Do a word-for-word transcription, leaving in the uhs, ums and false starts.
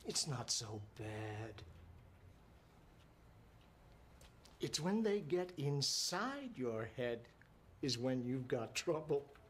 It's not so bad. It's when they get inside your head is when you've got trouble.